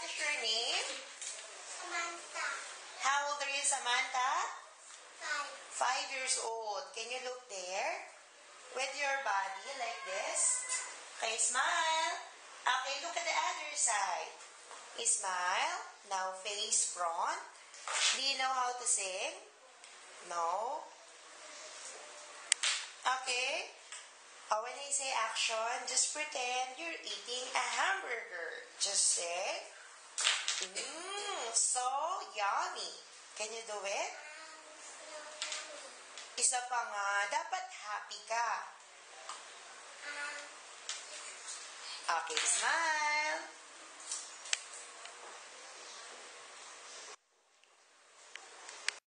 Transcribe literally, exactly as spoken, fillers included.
what is your name? Samantha. How old are you, Samantha? Five. Five years old. Can you look there? With your body like this. Okay, smile. Okay, look at the other side. Smile. Now face front. Do you know how to sing? No? Okay. Oh, when I say action, just pretend you're eating a hamburger. Just say, mmm, so yummy. Can you do it? Isa pa nga, dapat happy ka. Okay, smile.